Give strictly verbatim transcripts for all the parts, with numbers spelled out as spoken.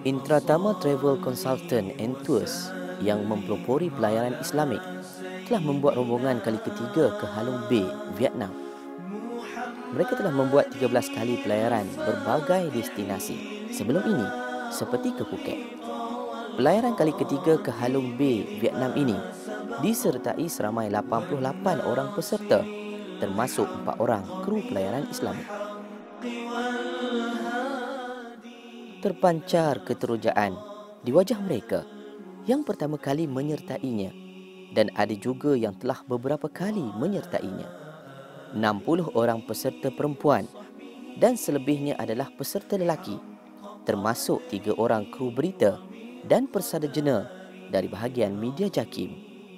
Intratama Travel Consultant and Tours yang mempelopori pelayaran Islamik telah membuat rombongan kali ketiga ke Halong Bay, Vietnam. Mereka telah membuat tiga belas kali pelayaran berbagai destinasi sebelum ini seperti ke Phuket. Pelayaran kali ketiga ke Halong Bay, Vietnam ini disertai seramai lapan puluh lapan orang peserta termasuk empat orang kru pelayaran Islamik. Terpancar keterujaan di wajah mereka yang pertama kali menyertainya dan ada juga yang telah beberapa kali menyertainya. enam puluh orang peserta perempuan dan selebihnya adalah peserta lelaki, termasuk tiga orang kru berita dan persada jena dari bahagian media JAKIM.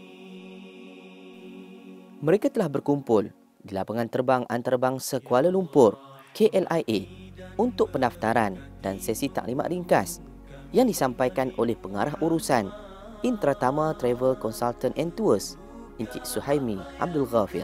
Mereka telah berkumpul di lapangan terbang antarabangsa Kuala Lumpur, K L I A, untuk pendaftaran dan sesi taklimat ringkas yang disampaikan oleh pengarah urusan Intratama Travel Consultant and Tours, Encik Suhaimi Abdul Ghafir.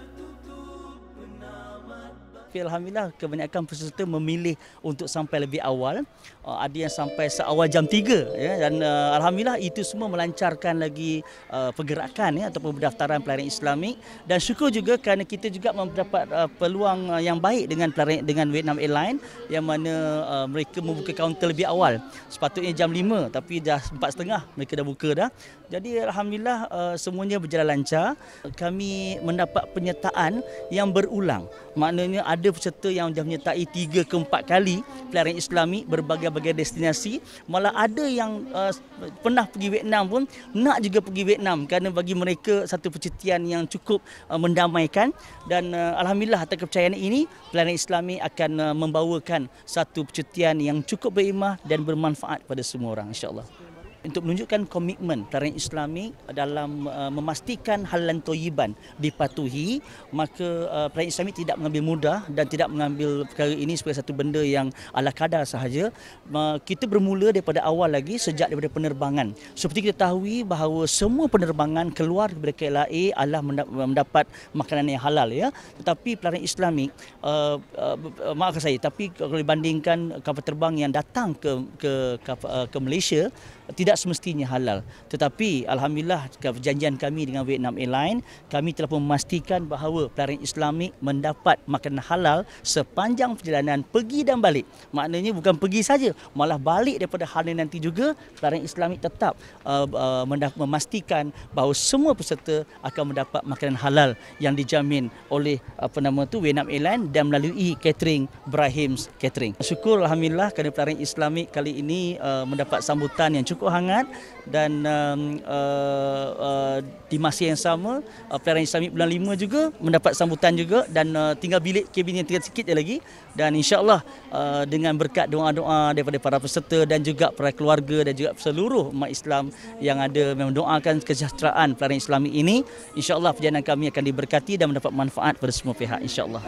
Alhamdulillah kebanyakan peserta memilih untuk sampai lebih awal. Uh, ada yang sampai seawal jam tiga ya, dan uh, alhamdulillah itu semua melancarkan lagi uh, pergerakan ya ataupun pendaftaran pelayaran Islamik, dan syukur juga kerana kita juga mendapat uh, peluang uh, yang baik dengan pelayaran dengan Vietnam Airlines yang mana uh, mereka membuka kaunter lebih awal. Sepatutnya jam lima tapi dah empat tiga puluh mereka dah buka dah. Jadi alhamdulillah uh, semuanya berjalan lancar. Kami mendapat penyertaan yang berulang. Maknanya ada peserta yang dah menyertai tiga ke empat kali pelayaran Islami berbagai-bagai destinasi. Malah ada yang uh, pernah pergi Vietnam pun nak juga pergi Vietnam kerana bagi mereka satu percutian yang cukup uh, mendamaikan. Dan uh, alhamdulillah atas kepercayaan ini pelayaran Islami akan uh, membawakan satu percutian yang cukup berimah dan bermanfaat pada semua orang, insya-Allah. Untuk menunjukkan komitmen pelayaran Islami dalam uh, memastikan halalan thayyiban dipatuhi, maka uh, pelayaran Islami tidak mengambil mudah dan tidak mengambil perkara ini sebagai satu benda yang ala kadar sahaja. Uh, kita bermula daripada awal lagi, sejak daripada penerbangan. Seperti kita tahu bahawa semua penerbangan keluar daripada K L I A adalah mendapat makanan yang halal ya. Tetapi pelayaran Islami uh, uh, maafkan saya, tapi kalau dibandingkan kapal terbang yang datang ke ke ke, ke Malaysia tidak semestinya halal. Tetapi alhamdulillah perjanjian kami dengan Vietnam Airlines, kami telah memastikan bahawa pelayaran Islamik mendapat makanan halal sepanjang perjalanan pergi dan balik. Maknanya bukan pergi saja, malah balik daripada Halal nanti juga pelayaran Islamik tetap uh, uh, memastikan bahawa semua peserta akan mendapat makanan halal yang dijamin oleh apa nama tu Vietnam Airlines dan melalui catering Brahim's Catering. Syukur alhamdulillah kerana pelayaran Islamik kali ini uh, mendapat sambutan yang cukup hangat, dan um, uh, uh, di masa yang sama uh, pelayaran Islamik bulan lima juga mendapat sambutan juga, dan uh, tinggal bilik kabin yang tinggal sikit je lagi, dan insya-Allah uh, dengan berkat doa-doa daripada para peserta dan juga para keluarga dan juga seluruh umat Islam yang ada mendoakan kesejahteraan pelayaran Islamik ini, insya-Allah perjalanan kami akan diberkati dan mendapat manfaat pada semua pihak, insya-Allah.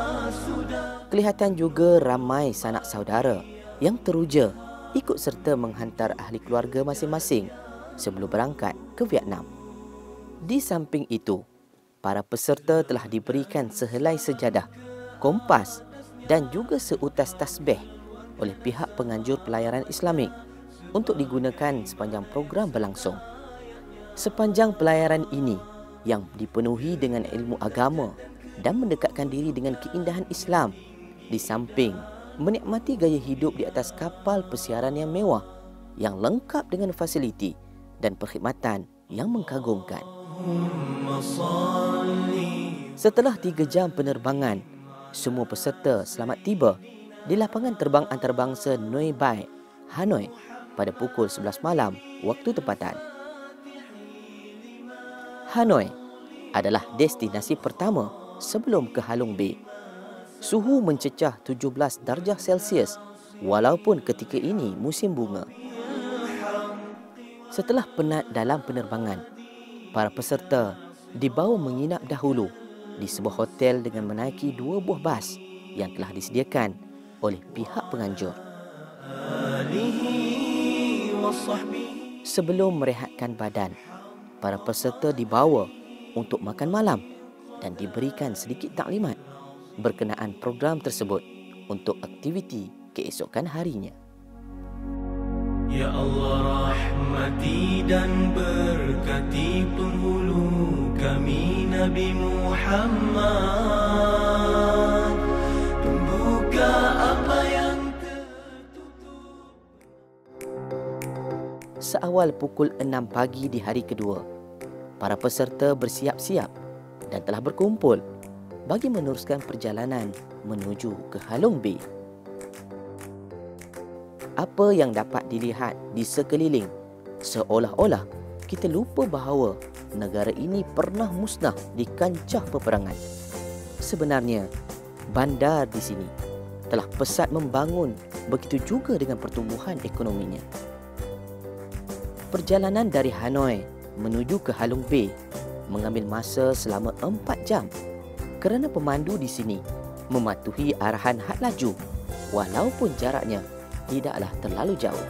Kelihatan juga ramai sanak saudara yang teruja ikut serta menghantar ahli keluarga masing-masing sebelum berangkat ke Vietnam. Di samping itu, para peserta telah diberikan sehelai sejadah, kompas dan juga seutas tasbih oleh pihak penganjur pelayaran Islamik untuk digunakan sepanjang program berlangsung. Sepanjang pelayaran ini yang dipenuhi dengan ilmu agama dan mendekatkan diri dengan keindahan Islam, di samping menikmati gaya hidup di atas kapal persiaran yang mewah, yang lengkap dengan fasiliti dan perkhidmatan yang mengkagumkan. Setelah tiga jam penerbangan, semua peserta selamat tiba di lapangan terbang antarabangsa Noi Bai, Hanoi pada pukul sebelas malam waktu tempatan. Hanoi adalah destinasi pertama sebelum ke Halong Bay. Suhu mencecah tujuh belas darjah Celsius walaupun ketika ini musim bunga. Setelah penat dalam penerbangan, para peserta dibawa menginap dahulu di sebuah hotel dengan menaiki dua buah bas yang telah disediakan oleh pihak penganjur. Sebelum merehatkan badan, para peserta dibawa untuk makan malam dan diberikan sedikit taklimat berkenaan program tersebut untuk aktiviti keesokan harinya. Ya Allah rahmati dan berkati penghulu kami Nabi Muhammad, membuka apa yang tertutup. Seawal pukul enam pagi di hari kedua, para peserta bersiap-siap dan telah berkumpul bagi meneruskan perjalanan menuju ke Halong Bay. Apa yang dapat dilihat di sekeliling seolah-olah kita lupa bahawa negara ini pernah musnah di kancah peperangan. Sebenarnya, bandar di sini telah pesat membangun, begitu juga dengan pertumbuhan ekonominya. Perjalanan dari Hanoi menuju ke Halong Bay mengambil masa selama empat jam kerana pemandu di sini mematuhi arahan had laju walaupun jaraknya tidaklah terlalu jauh.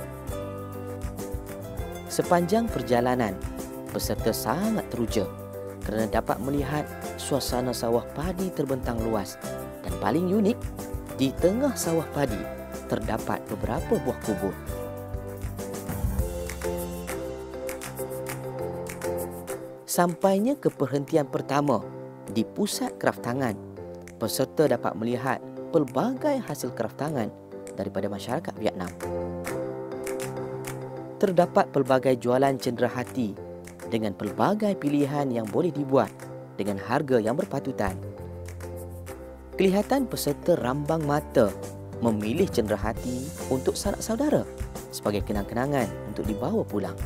Sepanjang perjalanan, peserta sangat teruja kerana dapat melihat suasana sawah padi terbentang luas dan paling unik, di tengah sawah padi terdapat beberapa buah kubur. Sampainya ke perhentian pertama di pusat kraftangan, peserta dapat melihat pelbagai hasil kraftangan daripada masyarakat Vietnam. Terdapat pelbagai jualan cenderahati dengan pelbagai pilihan yang boleh dibuat dengan harga yang berpatutan. Kelihatan peserta rambang mata memilih cenderahati untuk sanak saudara sebagai kenang-kenangan untuk dibawa pulang.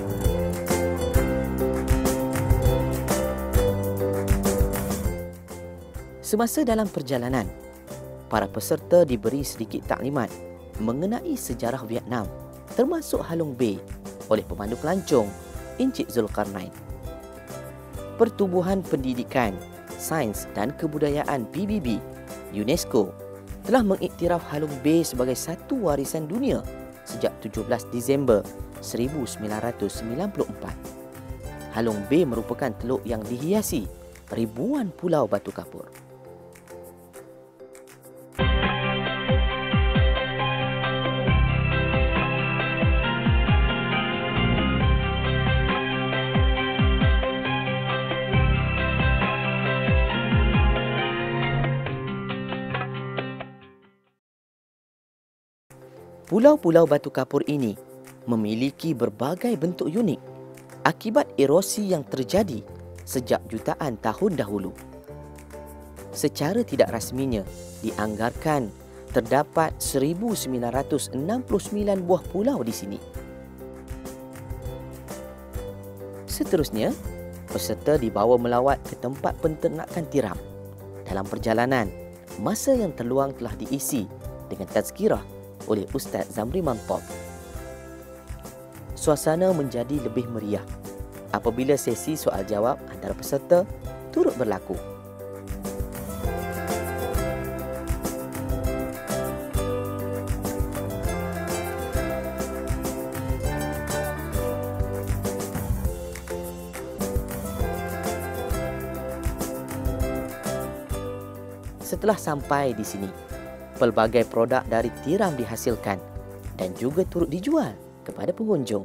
Semasa dalam perjalanan, para peserta diberi sedikit taklimat mengenai sejarah Vietnam termasuk Halong Bay oleh pemandu pelancong Encik Zulkarnain. Pertubuhan Pendidikan, Sains dan Kebudayaan P B B UNESCO telah mengiktiraf Halong Bay sebagai satu warisan dunia sejak tujuh belas Disember seribu sembilan ratus sembilan puluh empat. Halong Bay merupakan teluk yang dihiasi ribuan pulau batu kapur. Pulau-pulau batu kapur ini memiliki berbagai bentuk unik akibat erosi yang terjadi sejak jutaan tahun dahulu. Secara tidak rasminya dianggarkan terdapat seribu sembilan ratus enam puluh sembilan buah pulau di sini. Seterusnya, peserta dibawa melawat ke tempat penternakan tiram. Dalam perjalanan, masa yang terluang telah diisi dengan tazkirah oleh Ustaz Zamri Mantop. Suasana menjadi lebih meriah apabila sesi soal jawab antara peserta turut berlaku. Setelah sampai di sini, pelbagai produk dari tiram dihasilkan dan juga turut dijual kepada pengunjung.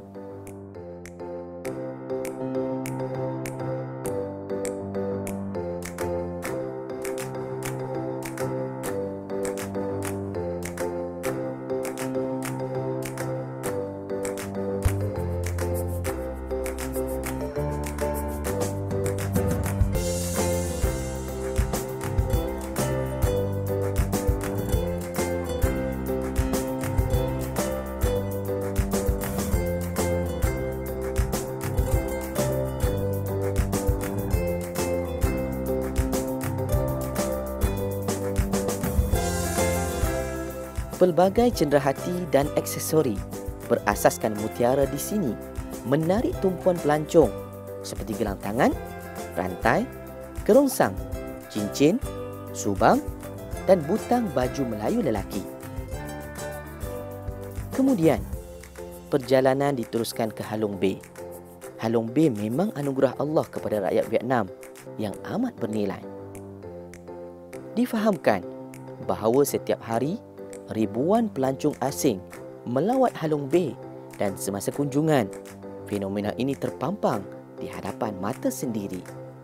Pelbagai cenderahati dan aksesori berasaskan mutiara di sini menarik tumpuan pelancong seperti gelang tangan, rantai, kerongsang, cincin, subang dan butang baju Melayu lelaki. Kemudian, perjalanan diteruskan ke Halong Bay. Halong Bay memang anugerah Allah kepada rakyat Vietnam yang amat bernilai. Difahamkan bahawa setiap hari ribuan pelancong asing melawat Halong Bay Dan semasa kunjungan, fenomena ini terpampang di hadapan mata sendiri.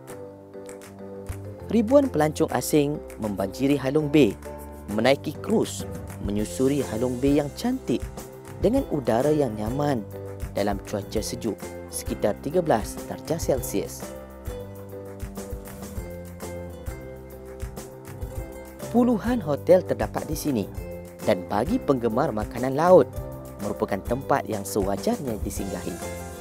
Ribuan pelancong asing membanjiri Halong Bay, menaiki krus, menyusuri Halong Bay yang cantik dengan udara yang nyaman dalam cuaca sejuk sekitar tiga belas darjah Celsius. Puluhan hotel terdapat di sini dan bagi penggemar makanan laut merupakan tempat yang sewajarnya disinggahi.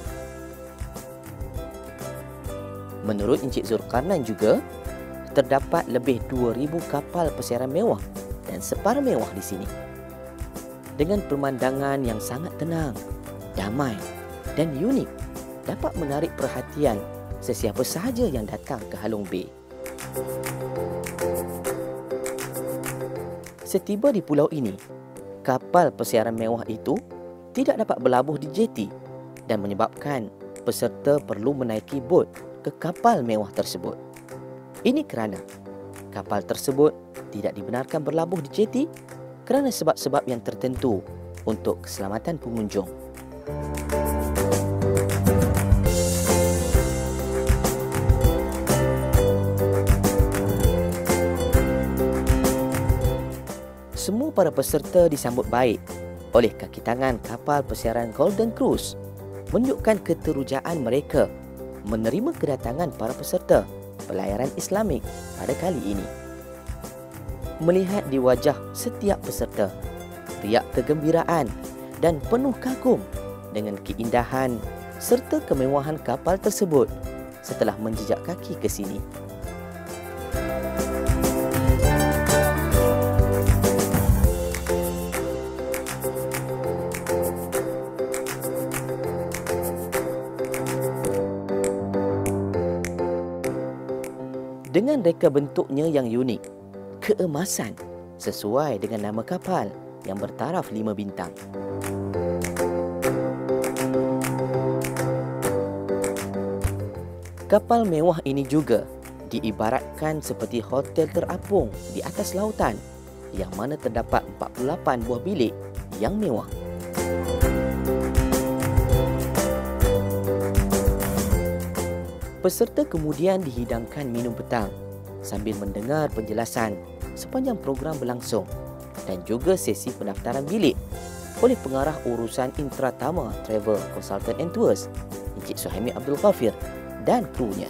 Menurut Encik Zulkarnain juga, terdapat lebih dua ribu kapal persiaran mewah dan separa mewah di sini. Dengan pemandangan yang sangat tenang, damai dan unik, dapat menarik perhatian sesiapa sahaja yang datang ke Halong Bay. Setiba di pulau ini, kapal persiaran mewah itu tidak dapat berlabuh di jeti dan menyebabkan peserta perlu menaiki bot ke kapal mewah tersebut. Ini kerana kapal tersebut tidak dibenarkan berlabuh di jeti kerana sebab-sebab yang tertentu untuk keselamatan pengunjung. Semua para peserta disambut baik oleh kaki tangan kapal persiaran Golden Cruise, menunjukkan keterujaan mereka menerima kedatangan para peserta pelayaran Islamik pada kali ini. Melihat di wajah setiap peserta riak kegembiraan dan penuh kagum dengan keindahan serta kemewahan kapal tersebut setelah menjejak kaki ke sini. Dengan reka bentuknya yang unik, keemasan sesuai dengan nama kapal yang bertaraf lima bintang. Kapal mewah ini juga diibaratkan seperti hotel terapung di atas lautan yang mana terdapat empat puluh lapan buah bilik yang mewah. Peserta kemudian dihidangkan minum petang sambil mendengar penjelasan sepanjang program berlangsung dan juga sesi pendaftaran bilik oleh pengarah urusan Intratama Travel Consultant and Tours, Encik Suhaimi Abdul Ghafir dan krunya.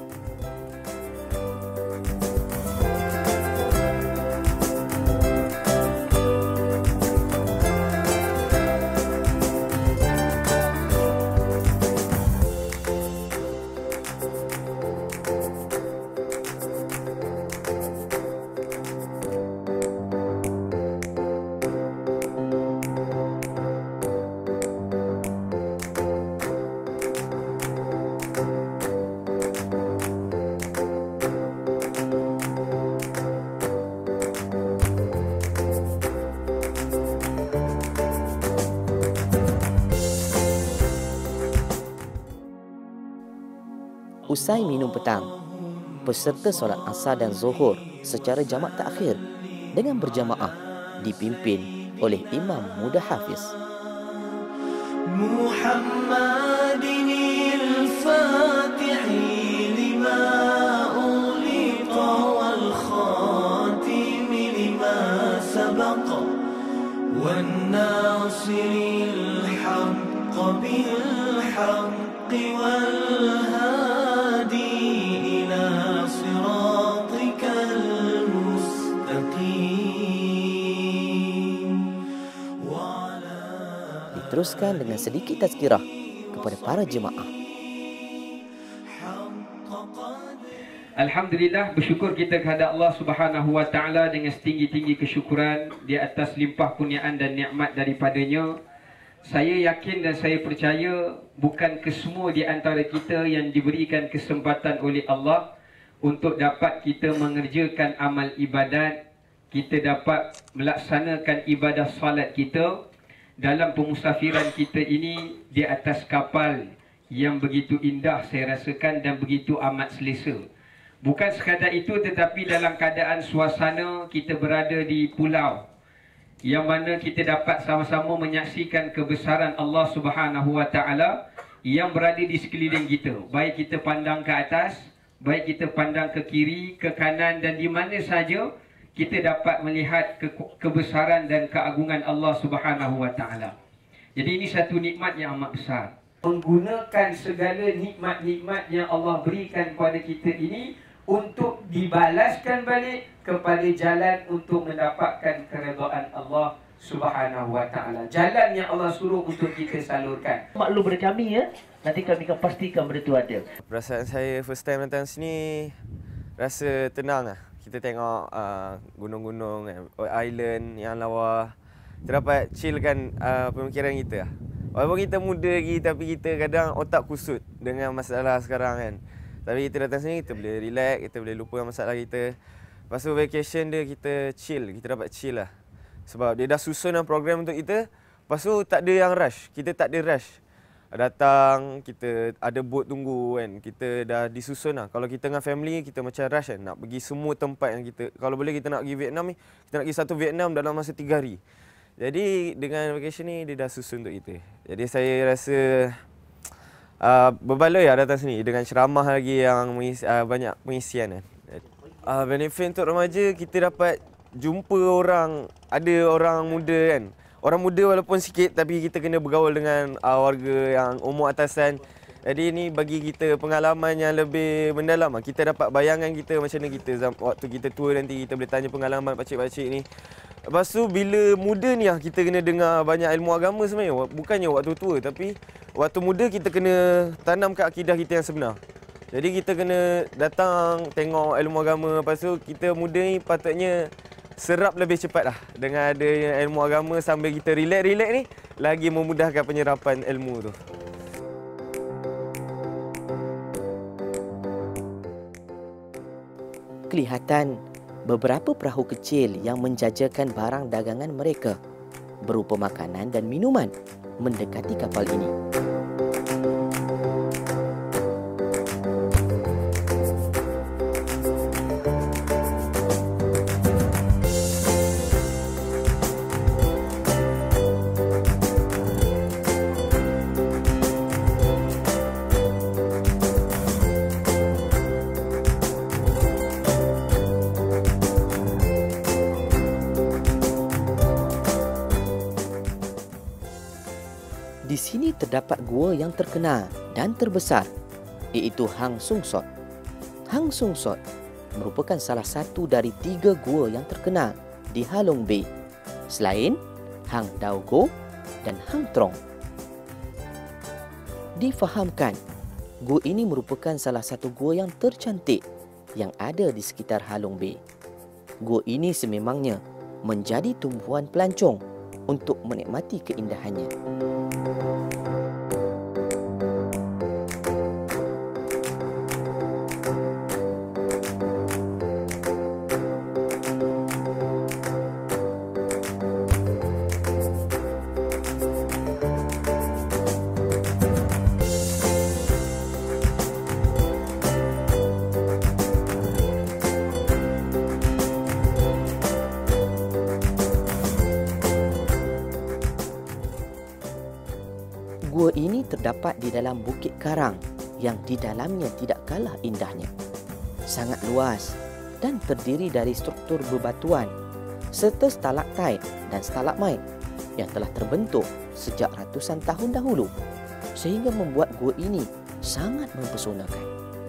Usai minum petang, peserta solat asar dan zuhur secara jamak takhir dengan berjamaah dipimpin oleh Imam Muda Hafiz. Muhammadinil Fatihi lima uliqa wal khatimi lima sabaqa wan nasiril haqqa bil haqqi wal teruskan dengan sedikit tazkirah kepada para jemaah. Alhamdulillah, bersyukur kita kepada Allah Subhanahu wa taala dengan setinggi-tinggi kesyukuran di atas limpah kurniaan dan nikmat daripadanya. Saya yakin dan saya percaya bukan kesemua di antara kita yang diberikan kesempatan oleh Allah untuk dapat kita mengerjakan amal ibadat, kita dapat melaksanakan ibadah salat kita dalam pemusafiran kita ini di atas kapal yang begitu indah saya rasakan dan begitu amat selesa. Bukan sekadar itu, tetapi dalam keadaan suasana kita berada di pulau yang mana kita dapat sama-sama menyaksikan kebesaran Allah Subhanahu Wa Taala yang berada di sekeliling kita. Baik kita pandang ke atas, baik kita pandang ke kiri, ke kanan dan di mana saja kita dapat melihat ke kebesaran dan keagungan Allah Subhanahu Wa Taala. Jadi ini satu nikmat yang amat besar. Menggunakan segala nikmat-nikmat yang Allah berikan kepada kita ini untuk dibalaskan balik kepada jalan untuk mendapatkan keredaan Allah Subhanahu Wa Taala. Jalan yang Allah suruh untuk kita salurkan. Maklum pada kami ya, nanti kami akan pastikan benda itu ada. Perasaan saya first time datang sini rasa tenang lah. Kita tengok uh, gunung-gunung, island yang lawa. Kita dapat chillkan uh, pemikiran kita lah. Walaupun kita muda lagi tapi kita kadang otak kusut dengan masalah sekarang kan. Tapi kita datang sini kita boleh relax, kita boleh lupa masalah kita. Lepas tu vacation dia kita chill, kita dapat chill lah. Sebab dia dah susun program untuk kita. Lepas tu tak ada yang rush, kita tak ada rush. Datang, kita ada boat tunggu kan. Kita dah disusun lah. Kalau kita dengan family, kita macam rush kan. Nak pergi semua tempat yang kita, kalau boleh kita nak pergi Vietnam ni, kita nak pergi satu Vietnam dalam masa tiga hari. Jadi dengan vacation ni dia dah susun untuk kita. Jadi saya rasa uh, berbaloi lah datang sini dengan ceramah lagi yang mengisi, uh, banyak pengisian kan. Uh, benefit untuk remaja kita dapat jumpa orang, ada orang muda kan. Orang muda walaupun sikit tapi kita kena bergaul dengan uh, warga yang umur atasan. Jadi ini bagi kita pengalaman yang lebih mendalam. Kita dapat bayangan kita macam mana kita waktu kita tua nanti kita boleh tanya pengalaman pakcik-pakcik ni. Lepas tu bila muda ni lah kita kena dengar banyak ilmu agama sebenarnya. Bukannya waktu tua tapi waktu muda kita kena tanam ke akidah kita yang sebenar. Jadi kita kena datang tengok ilmu agama. Lepas tu kita muda ni patutnya serap lebih cepat lah. Dengan ada ilmu agama sambil kita relax-relax ni lagi memudahkan penyerapan ilmu tu. Kelihatan beberapa perahu kecil yang menjajakan barang dagangan mereka berupa makanan dan minuman mendekati kapal ini. Di sini terdapat gua yang terkenal dan terbesar, iaitu Hang Sung Sot. Hang Sung Sot merupakan salah satu dari tiga gua yang terkenal di Halong Bay, selain Hang Dao Go dan Hang Trong. Difahamkan, gua ini merupakan salah satu gua yang tercantik yang ada di sekitar Halong Bay. Gua ini sememangnya menjadi tumpuan pelancong untuk menikmati keindahannya. Gua ini terdapat di dalam bukit karang yang di dalamnya tidak kalah indahnya. Sangat luas dan terdiri dari struktur bebatuan serta stalaktit dan stalagmit yang telah terbentuk sejak ratusan tahun dahulu sehingga membuat gua ini sangat mempesonakan.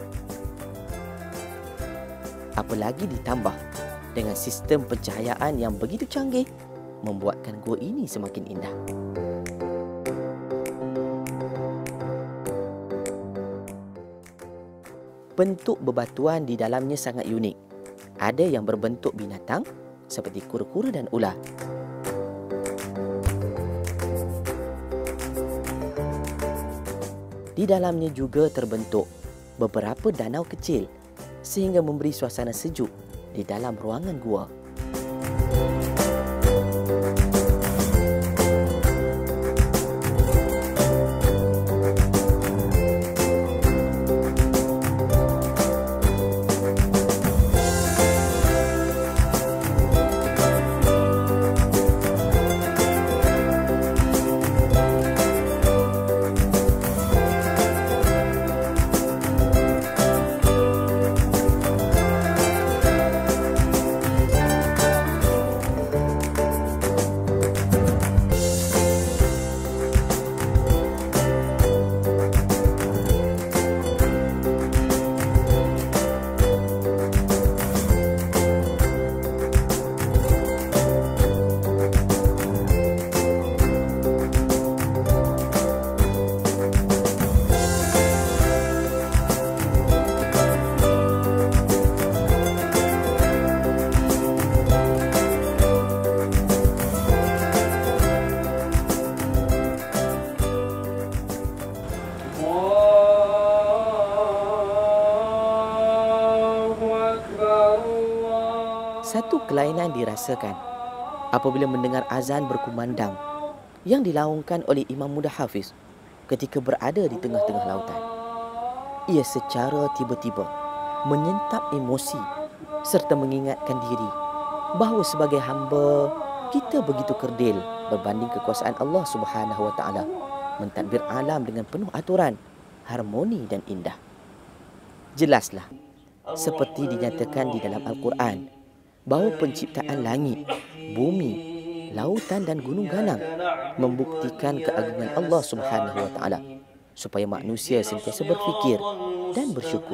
Apalagi ditambah dengan sistem pencahayaan yang begitu canggih membuatkan gua ini semakin indah. Bentuk bebatuan di dalamnya sangat unik. Ada yang berbentuk binatang seperti kura-kura dan ular. Di dalamnya juga terbentuk beberapa danau kecil sehingga memberi suasana sejuk di dalam ruangan gua. Satu kelainan dirasakan apabila mendengar azan berkumandang yang dilaungkan oleh Imam Muda Hafiz ketika berada di tengah-tengah lautan. Ia secara tiba-tiba menyentap emosi serta mengingatkan diri bahawa sebagai hamba kita begitu kerdil berbanding kekuasaan Allah Subhanahu Wa Taala mentadbir alam dengan penuh aturan, harmoni dan indah. Jelaslah seperti dinyatakan di dalam Al-Quran bahawa penciptaan langit, bumi, lautan dan gunung ganang membuktikan keagungan Allah Subhanahu Wa Taala supaya manusia sentiasa berfikir dan bersyukur.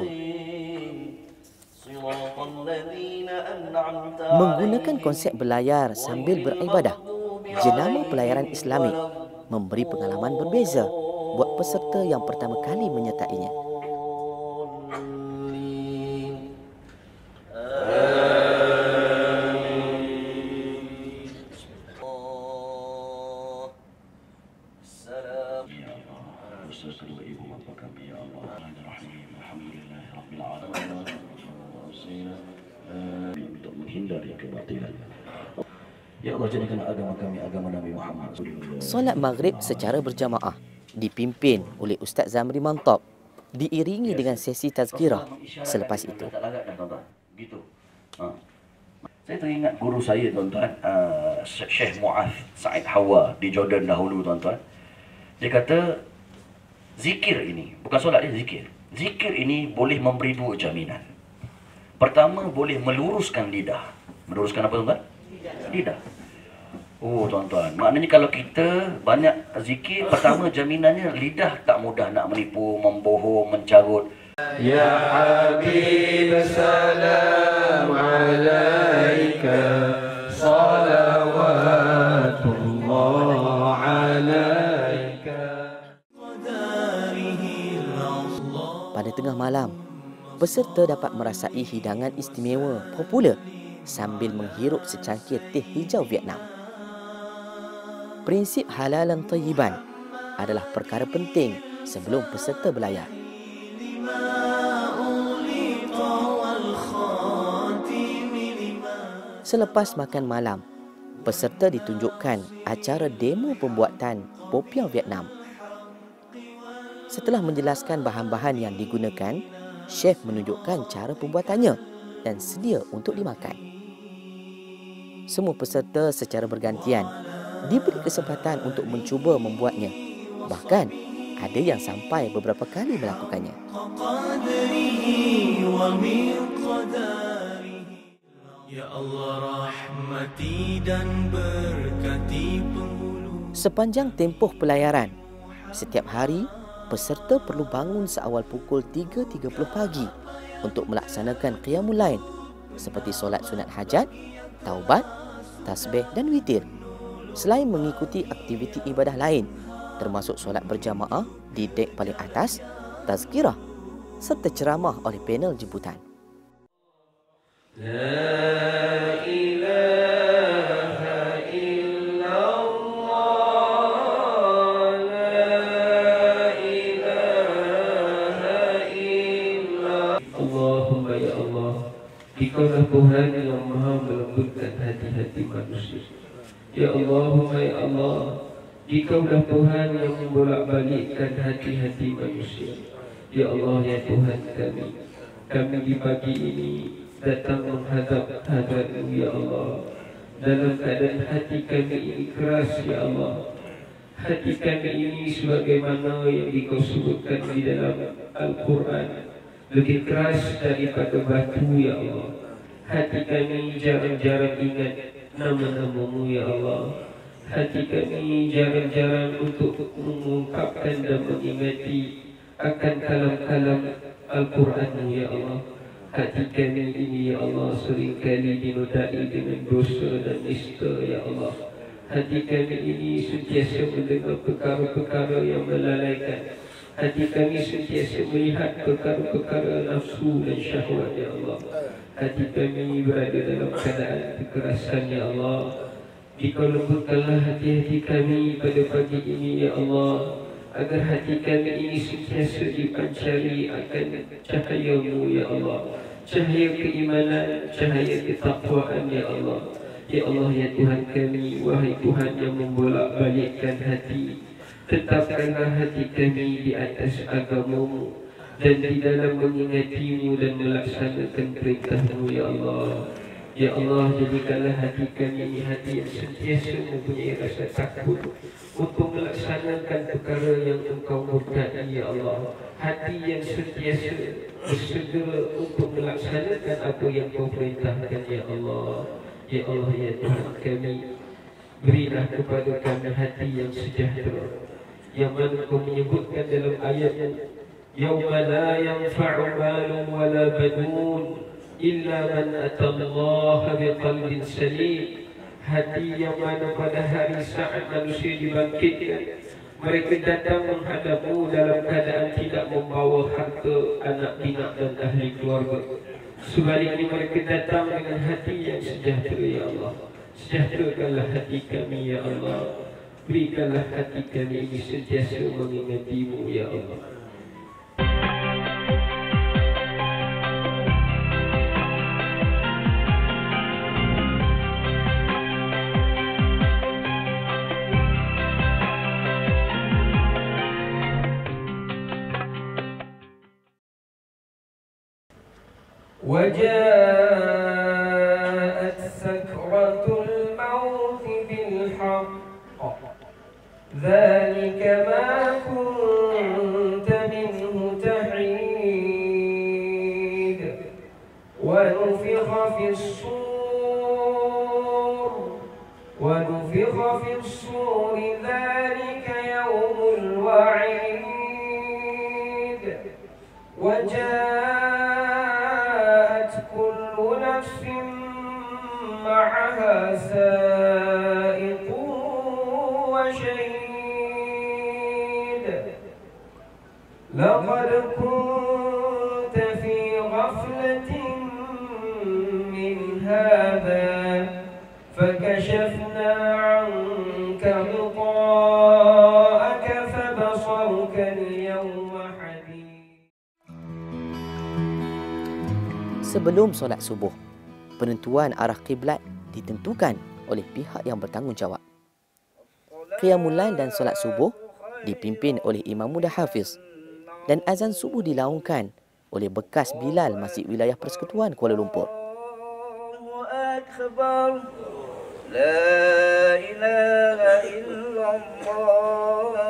Menggunakan konsep berlayar sambil beribadah, jenama pelayaran Islamik memberi pengalaman berbeza buat peserta yang pertama kali menyertainya. Ya Allah, jadikan agama kami agama Nabi Muhammad. Solat maghrib secara berjamaah dipimpin oleh Ustaz Zamri Mantap, diiringi dengan sesi tazkirah selepas itu. Gitu. Ha. Saya teringat guru saya tuan-tuan, uh, Syekh Mu'adh Sa'id Hawa di Jordan dahulu tuan-tuan. Dia kata zikir ini, bukan solat dia, zikir. Zikir ini boleh memberi dua jaminan. Pertama, boleh meluruskan lidah. Meluruskan apa tuan-tuan? Lidah. Oh tuan-tuan, maknanya kalau kita banyak zikir, pertama jaminannya lidah tak mudah nak menipu, membohong, mencarut. Ya Habib salam alaika salawatullah alaika. Pada tengah malam, peserta dapat merasai hidangan istimewa popular sambil menghirup secangkir teh hijau Vietnam. Prinsip halalan tayyiban adalah perkara penting sebelum peserta berlayar. Selepas makan malam, peserta ditunjukkan acara demo pembuatan popiah Vietnam. Setelah menjelaskan bahan-bahan yang digunakan, chef menunjukkan cara pembuatannya dan sedia untuk dimakan. Semua peserta secara bergantian diberi kesempatan untuk mencuba membuatnya. Bahkan ada yang sampai beberapa kali melakukannya. Ya Allah rahmati dan berkati penghulu. Sepanjang tempoh pelayaran, setiap hari peserta perlu bangun seawal pukul tiga tiga puluh pagi untuk melaksanakan qiyamul lail seperti solat sunat hajat, taubat, tasbih dan witir. Selain mengikuti aktiviti ibadah lain termasuk solat berjamaah di dek paling atas, tazkirah serta ceramah oleh panel jemputan. La ilaha illallah, la ilaha illallah. Allahumma ya Allah, Dikaulah Tuhan yang maha melembutkan hati-hati manusia. Ya Allahumma ya Allah, Dikaulah Tuhan yang membolak-balikkan hati-hati manusia. Ya Allah ya Tuhan kami, kami di pagi ini datang menghadap hadirat-Mu ya Allah, dalam keadaan hati kami ini keras ya Allah. Hati kami ini sebagaimana yang Dikau sebutkan di dalam Al-Quran, lebih keras daripada batu ya Allah. Hati kami jarang-jarang ingat nama-Nama-Mu ya Allah. Hati kami jarang-jarang untuk mengungkapkan dan mengingati akan kalam-kalam Al-Quran-Mu ya Allah. Hati kami ini ya Allah seringkali dinodai dengan dosa dan nista ya Allah. Hati kami ini sentiasa mendengar perkara-perkara yang melalaikan. Hati kami sentiasa melihat perkara-perkara nafsu dan syahwat ya Allah. Hati kami berada dalam keadaan kekerasan ya Allah. Dikau lembutkanlah hati-hati kami pada pagi ini ya Allah, agar hati kami ini sentiasa dipancari akan cahaya-Mu ya Allah. cahaya keimanan, cahaya ketakwaan ya Allah. Ya Allah ya Tuhan kami, wahai Tuhan yang membolak-balikkan hati, tetapkanlah hati kami di atas agama-Mu dan di dalam mengingati-Mu dan melaksanakan perintah-Mu ya Allah. Ya Allah, jadikanlah hati kami ini hati yang sentiasa mempunyai rasa takut untuk melaksanakan perkara yang Engkau murkai ya Allah. Hati yang sentiasa bersegera untuk melaksanakan apa yang Kau perintahkan ya Allah. Ya Allah ya Tuhan kami, berilah kepada kami hati yang sejahtera, yang mana Kau menyebutkan dalam ayat-Mu, yauma la yanfa'u malun wala banun illa man atallaha biqalbin salim. Hati yang mana pada hari saat manusia dibangkitkan, mereka datang menghadap-Mu dalam keadaan tidak membawa harta, anak pinak dan ahli keluarga. Sebaliknya mereka datang dengan hati yang sejahtera ya Allah. Sejahterakanlah hati kami ya Allah. Berikanlah hati kami ini sentiasa mengingati-Mu ya Allah. وجاءت سكرة الموت بالحق ذلك ما كنت منه تحيد ونفخ في الصور ونفخ في الصور ذلك يوم الوعيد وجاء معها سائق وشهيد لقد كنت في غفلة من هذا فكشفنا عنك غطاءك فبصرك اليوم حديد. Sebelum solat subuh, penentuan arah kiblat ditentukan oleh pihak yang bertanggungjawab. Qiyamul Lail dan solat subuh dipimpin oleh imam muda hafiz dan azan subuh dilaungkan oleh bekas Bilal Masjid Wilayah Persekutuan Kuala Lumpur. Allahu Akbar. La ilaha illallah.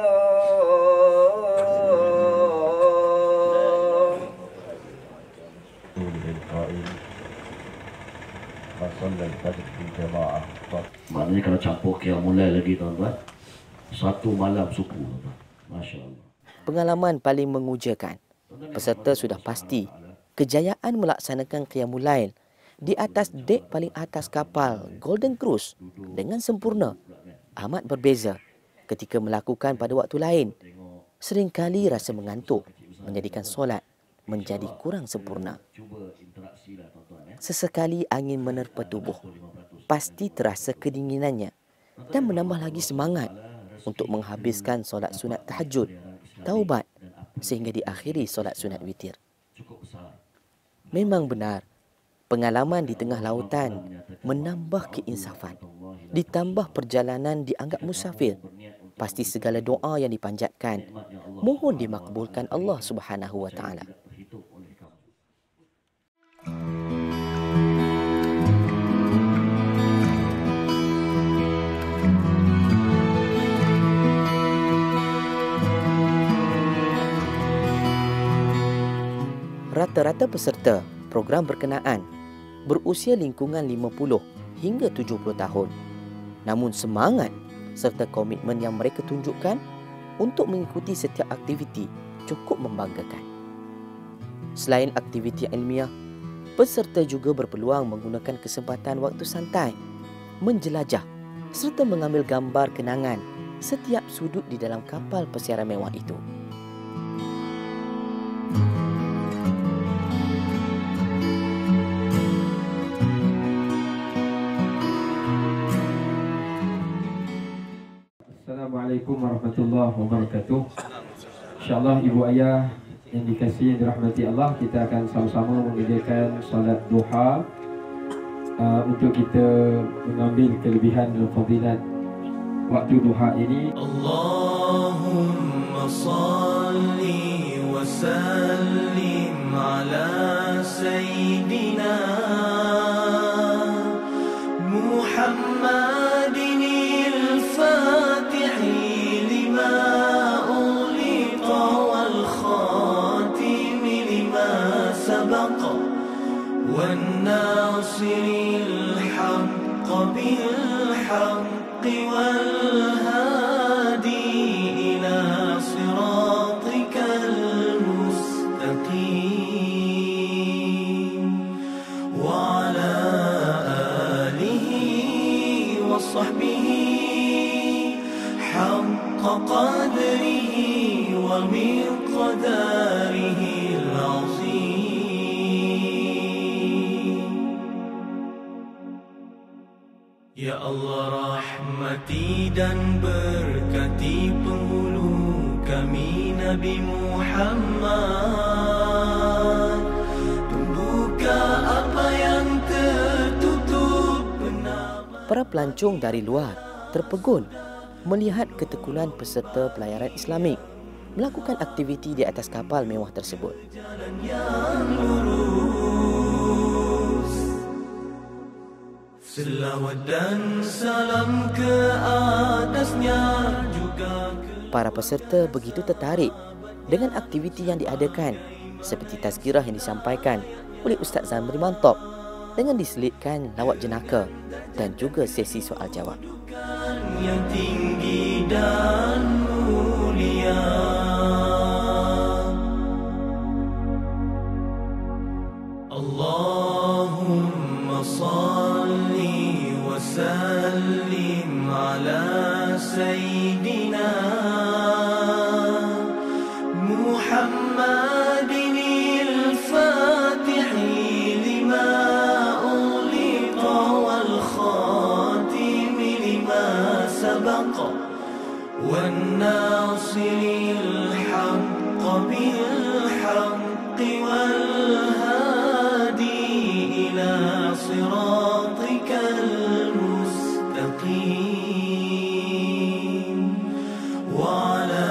Maknanya kalau campur Qiyamul Lail lagi tuan-tuan, satu malam suku tuan-tuan. Masya Allah. Pengalaman paling mengujakan, peserta sudah pasti kejayaan melaksanakan Qiyamul Lail di atas dek paling atas kapal Golden Cruise dengan sempurna amat berbeza ketika melakukan pada waktu lain. Seringkali rasa mengantuk menjadikan solat menjadi kurang sempurna. Sesekali angin menerpa tubuh, pasti terasa kedinginannya dan menambah lagi semangat untuk menghabiskan solat sunat tahajud, taubat sehingga diakhiri solat sunat witir. Memang benar, pengalaman di tengah lautan menambah keinsafan. Ditambah perjalanan dianggap musafir, pasti segala doa yang dipanjatkan mohon dimakbulkan Allah Subhanahu wa taala. Rata-rata peserta program berkenaan berusia lingkungan lima puluh hingga tujuh puluh tahun. Namun semangat serta komitmen yang mereka tunjukkan untuk mengikuti setiap aktiviti cukup membanggakan. Selain aktiviti ilmiah, peserta juga berpeluang menggunakan kesempatan waktu santai, menjelajah serta mengambil gambar kenangan setiap sudut di dalam kapal pesiaran mewah itu. Assalamualaikum warahmatullahi wabarakatuh. InsyaAllah ibu ayah Yang dikasihi yang dirahmati Allah, kita akan sama-sama mengerjakan solat duha uh, untuk kita mengambil kelebihan dan fadilat waktu duha ini. Allahumma salli wa sallim ala sayyidina Muhammadin al-Fatihi lima ughliqa wal khatimi lima sabaqa wan nasiril haqqa bil haqqi wal hadi ila siratikal mustaqim wa ala alihi wa sahbihi haqqa qadrihi wa miqdarihi al-azim. Ya Allah, rahmati dan berkati penghulu kami Nabi Muhammad, pembuka apa yang tertutup benar. Para pelancong dari luar terpegun melihat ketekunan peserta pelayaran Islamik melakukan aktiviti di atas kapal mewah tersebut. Jalan yang lurus, selawat dan salam ke atasnya juga ke... Para peserta begitu tertarik dengan aktiviti yang diadakan seperti tazkirah yang disampaikan oleh Ustaz Zamri Mantop dengan diselitkan lawat jenaka dan juga sesi soal jawab. Yang tinggi dan mulia, Allahumma salli wa sallim ala sayyidina Muhammadin al-Fatihi lima ughliqa wal khatimi lima sabaqa wan nasiril haqqa bil haqqi wal hadi ila siratikal mustaqim wa ala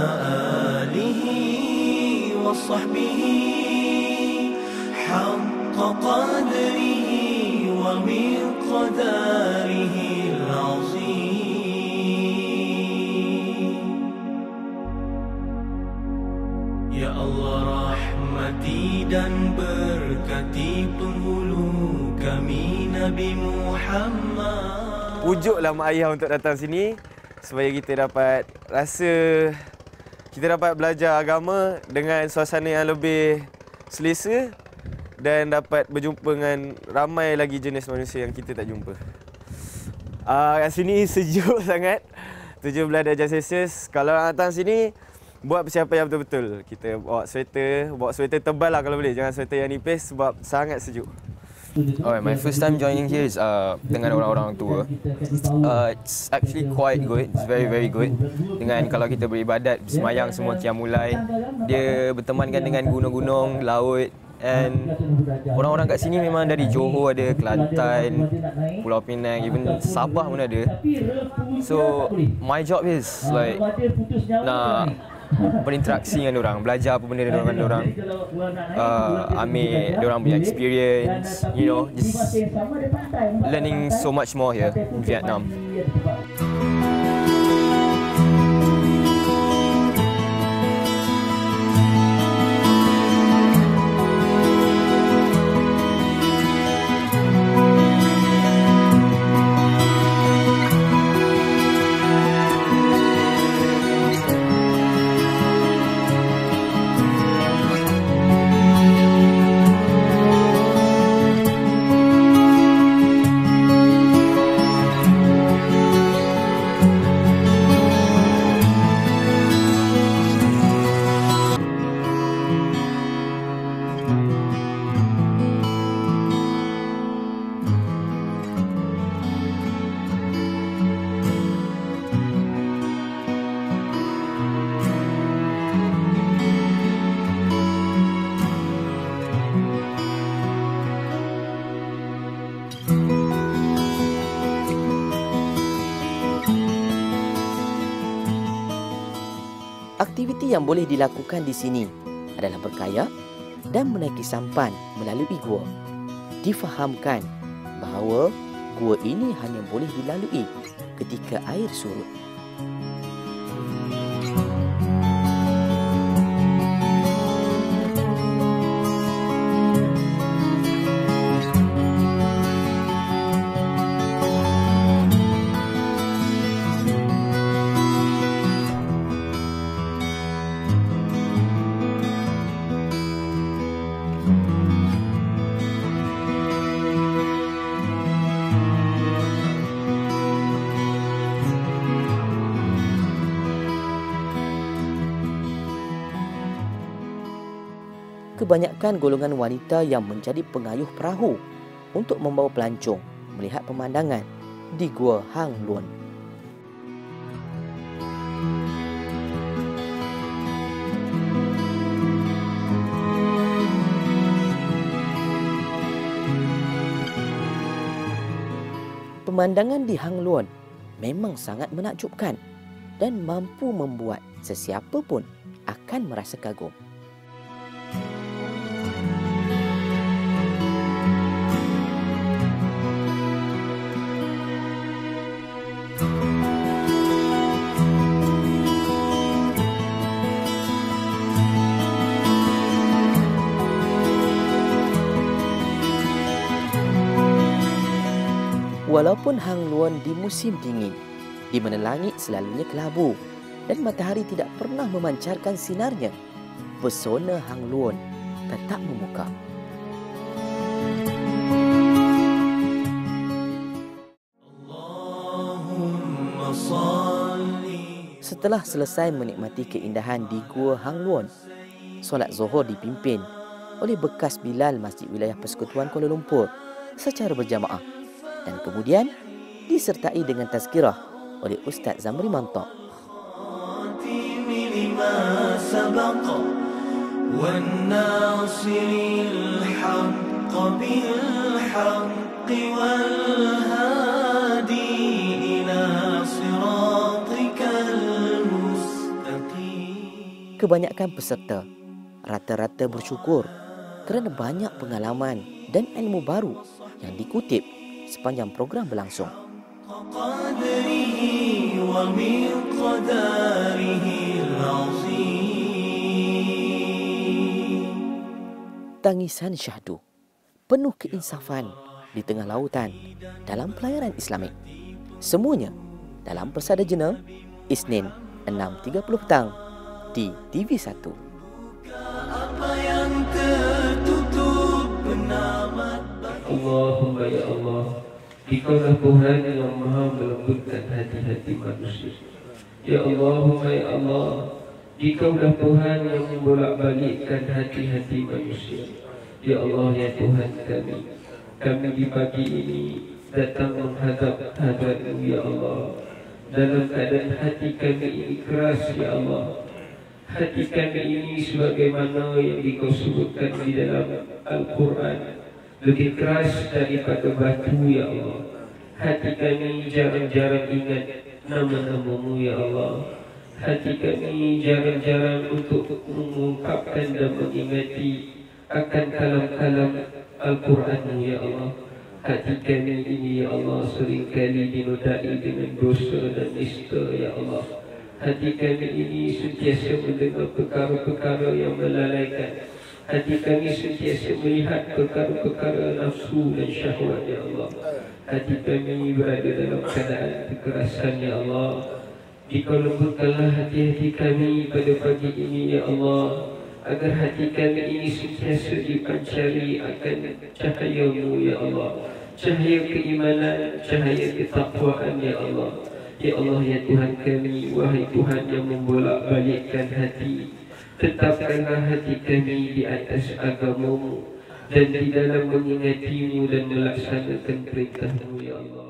alihi wa sahbihi haqqa qadrihi wa miqdarihi al-azim. Ya Allah, rahmati dan berkati penghulu kami Nabi Muhammad. Pujuklah mak ayah untuk datang sini supaya kita dapat rasa, kita dapat belajar agama dengan suasana yang lebih selesa dan dapat berjumpa dengan ramai lagi jenis manusia yang kita tak jumpa. Uh, kat sini sejuk sangat, tujuh belas darjah Celsius. Kalau nak datang sini, buat persiapan yang betul-betul. Kita bawa sweater, bawa sweater tebal lah kalau boleh. Jangan sweater yang nipis sebab sangat sejuk. Alright, my first time joining here is uh, dengan orang-orang tua. Uh, it's actually quite good. It's very very good. Dengan kalau kita beribadat, semayang semua Qiyamulai, dia bertemankan dengan gunung-gunung, laut, and orang-orang kat sini memang dari Johor ada, Kelantan, Pulau Pinang, even Sabah pun ada. So my job is like nak berinteraksi dengan orang, belajar apa benda dengan orang, uh, ambil orang punya experience, you know, just learning so much more here in Vietnam. Aktiviti yang boleh dilakukan di sini adalah berkayak dan menaiki sampan melalui gua. Difahamkan bahawa gua ini hanya boleh dilalui ketika air surut. Kebanyakan golongan wanita yang menjadi pengayuh perahu untuk membawa pelancong melihat pemandangan di Gua Hang Luon. Pemandangan di Hang Luon memang sangat menakjubkan dan mampu membuat sesiapa pun akan merasa kagum. Walaupun Hang Luon di musim dingin, di mana langit selalunya kelabu dan matahari tidak pernah memancarkan sinarnya, pesona Hang Luon tetap memukau. Setelah selesai menikmati keindahan di Gua Hang Luon, solat Zuhur dipimpin oleh bekas Bilal Masjid Wilayah Persekutuan Kuala Lumpur secara berjamaah dan kemudian disertai dengan tazkirah oleh Ustaz Zamri Mantok. Kebanyakan peserta rata-rata bersyukur kerana banyak pengalaman dan ilmu baru yang dikutip sepanjang program berlangsung. Tangisan syahdu, penuh keinsafan di tengah lautan dalam pelayaran Islamik. Semuanya dalam Persada Jena, Isnin enam tiga puluh petang di T V satu. Allahumma ya Allah, Dikaulah Tuhan yang maha melembutkan hati-hati manusia. Ya Allahumma ya Allah, Dikaulah Tuhan yang membolak-balikkan hati-hati manusia. Ya Allah ya Tuhan kami, kami di pagi ini datang menghadap hadirat-Mu ya Allah, dalam keadaan hati kami ini keras ya Allah. Hati kami ini sebagaimana yang Dikau sebutkan di dalam Al-Quran, lebih keras daripada batu ya Allah. Hati kami jarang-jarang ingat nama-Nama-Mu ya Allah. Hati kami jarang-jarang untuk mengungkapkan dan mengingati akan kalam-kalam Al-Quran-Mu ya Allah. Hati kami ini ya Allah seringkali dinodai dengan dosa dan nista ya Allah. Hati kami ini sentiasa mendengar perkara-perkara yang melalaikan. Hati kami sentiasa melihat perkara-perkara nafsu dan syahwat ya Allah. Hati kami berada dalam keadaan kekerasan ya Allah. Dikau lembutkanlah hati-hati kami pada pagi ini ya Allah, agar hati kami ini sentiasa dipancari akan cahaya-Mu ya Allah. Cahaya keimanan, cahaya ketakwaan ya Allah. Ya Allah ya Tuhan kami, wahai Tuhan yang membolak-balikkan hati, tetapkanlah hati kami di atas agama-Mu dan di dalam mengingati-Mu dan melaksanakan perintah-Mu ya Allah.